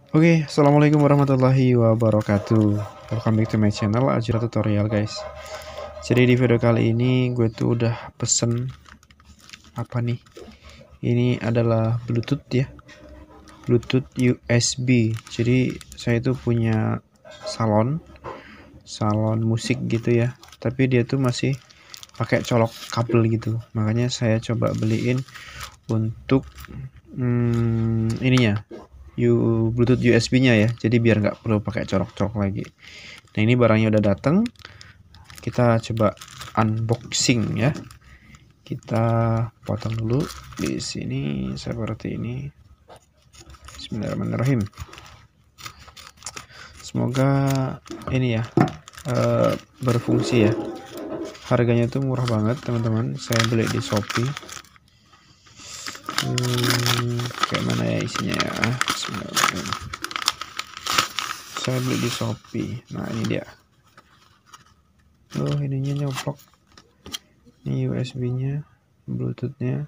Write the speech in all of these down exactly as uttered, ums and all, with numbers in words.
Oke, assalamualaikum warahmatullahi wabarakatuh. Welcome back to my channel Ajira Tutorial, guys. Jadi di video kali ini gue tuh udah pesen apa nih? Ini adalah Bluetooth ya, Bluetooth U S B. Jadi saya tuh punya salon, salon musik gitu ya. Tapi dia tuh masih pakai colok kabel gitu. Makanya saya coba beliin untuk hmm, ininya. U, Bluetooth U S B-nya ya, jadi biar nggak perlu pakai colok-colok lagi. Nah ini barangnya udah datang, kita coba unboxing ya. Kita potong dulu di sini seperti ini. Bismillahirrahmanirrahim. Semoga ini ya uh, berfungsi ya. Harganya tuh murah banget teman-teman. Saya beli di Shopee. Hmm, kayak mana ya isinya ya? Bismillahirrahmanirrahim. Saya beli di Shopee. Nah ini dia. Oh ininya nyoplok. Ini U S B-nya, Bluetooth-nya.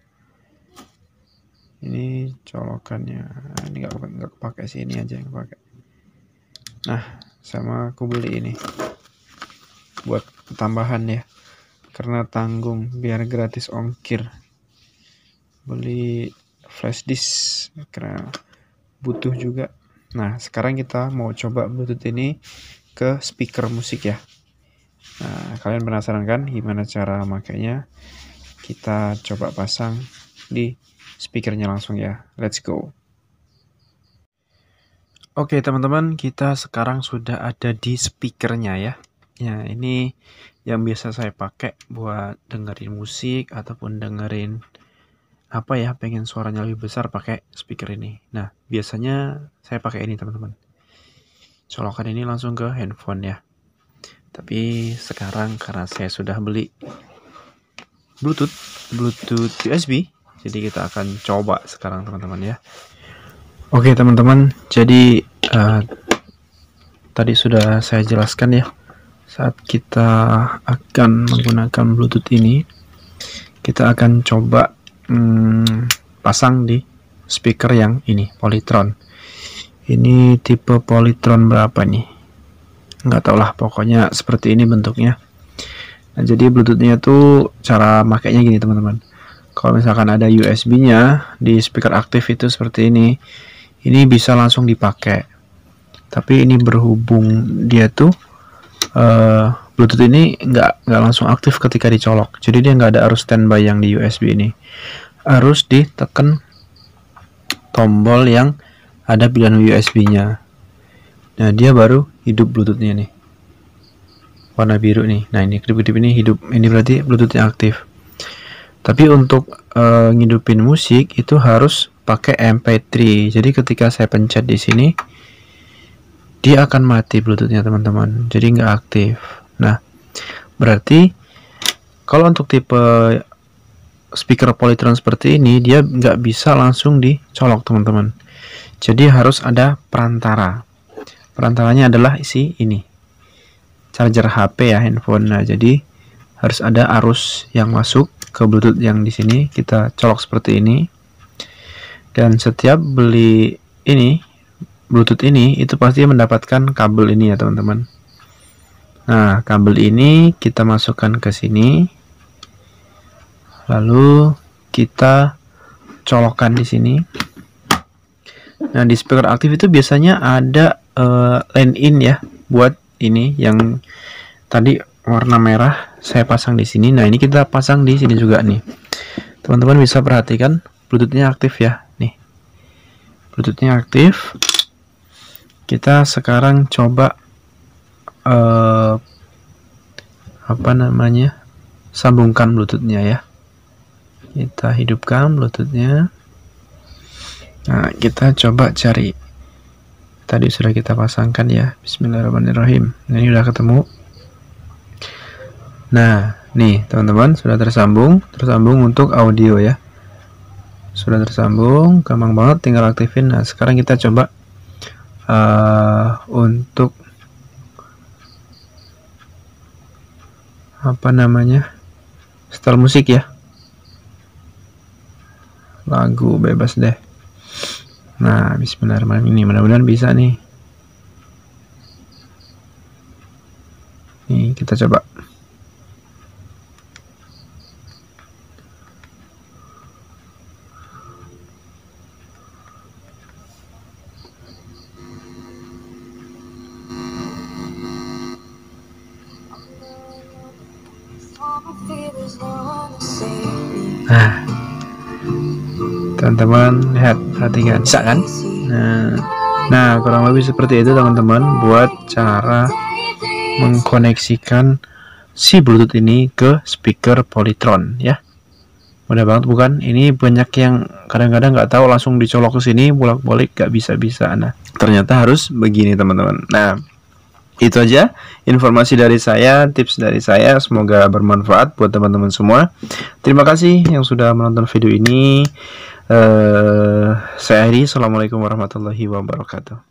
Ini colokannya. Nah, ini nggak nggak kepake sih, ini aja yang pakai. Nah sama aku beli ini buat tambahan ya, karena tanggung biar gratis ongkir. Beli flash disk karena butuh juga. Nah sekarang kita mau coba Bluetooth ini ke speaker musik ya. Nah kalian penasaran kan gimana cara makainya? Kita coba pasang di speakernya langsung ya. Let's go. Oke teman-teman, kita sekarang sudah ada di speakernya ya. Ya ini yang biasa saya pakai buat dengerin musik ataupun dengerin apa ya, pengen suaranya lebih besar pakai speaker ini. Nah biasanya saya pakai ini teman-teman, colokan ini langsung ke handphone ya. Tapi sekarang karena saya sudah beli Bluetooth Bluetooth U S B, jadi kita akan coba sekarang teman-teman ya. Oke teman-teman, jadi uh, tadi sudah saya jelaskan ya, saat kita akan menggunakan Bluetooth ini, kita akan coba Hmm, pasang di speaker yang ini, Polytron. Ini tipe Polytron berapa nih? Nggak tau lah, pokoknya seperti ini bentuknya. Nah, jadi Bluetooth-nya tuh cara makainya gini teman-teman. Kalau misalkan ada U S B-nya di speaker aktif itu seperti ini, ini bisa langsung dipakai. Tapi ini berhubung dia tuh uh, Bluetooth ini nggak nggak langsung aktif ketika dicolok. Jadi dia nggak ada arus standby yang di U S B ini. Harus ditekan tombol yang ada pilihan U S B-nya. Nah, dia baru hidup Bluetooth-nya nih. Warna biru nih. Nah, ini kedip-kedip ini hidup. Ini berarti Bluetooth-nya aktif. Tapi untuk uh, ngidupin musik itu harus pakai M P tiga. Jadi ketika saya pencet di sini, dia akan mati Bluetooth-nya teman-teman. Jadi nggak aktif. Nah, berarti kalau untuk tipe speaker Polytron seperti ini, dia nggak bisa langsung dicolok teman-teman. Jadi harus ada perantara. Perantaranya adalah isi ini, charger H P ya, handphone. Nah jadi harus ada arus yang masuk ke Bluetooth yang di sini. Kita colok seperti ini. Dan setiap beli ini Bluetooth ini, itu pasti mendapatkan kabel ini ya teman-teman. Nah kabel ini kita masukkan ke sini. Lalu kita colokkan di sini. Nah di speaker aktif itu biasanya ada uh, line in ya, buat ini yang tadi warna merah saya pasang di sini. Nah ini kita pasang di sini juga nih. Teman-teman bisa perhatikan Bluetooth-nya aktif ya. Nih Bluetooth-nya aktif. Kita sekarang coba uh, apa namanya, sambungkan Bluetooth-nya ya. Kita hidupkan Bluetooth-nya. Nah, kita coba cari. Tadi sudah kita pasangkan ya. Bismillahirrahmanirrahim. Nah, ini udah ketemu. Nah, nih teman-teman sudah tersambung. Tersambung untuk audio ya. Sudah tersambung. Gampang banget, tinggal aktifin. Nah, sekarang kita coba uh, untuk apa namanya, setel musik ya. Lagu bebas deh. Nah, bismillahirrahmanirrahim, ini mudah-mudahan bisa nih. Nih, kita coba. Nah, teman-teman lihat, perhatikan, bisa kan? Nah, nah kurang lebih seperti itu teman-teman, buat cara mengkoneksikan si Bluetooth ini ke speaker Polytron ya. Mudah banget bukan? Ini banyak yang kadang-kadang nggak tahu, langsung dicolok ke sini bolak-balik nggak bisa-bisa. Nah, ternyata harus begini teman-teman. Nah, itu aja informasi dari saya, tips dari saya, semoga bermanfaat buat teman-teman semua. Terima kasih yang sudah menonton video ini. Uh, saya Heri, assalamualaikum warahmatullahi wabarakatuh.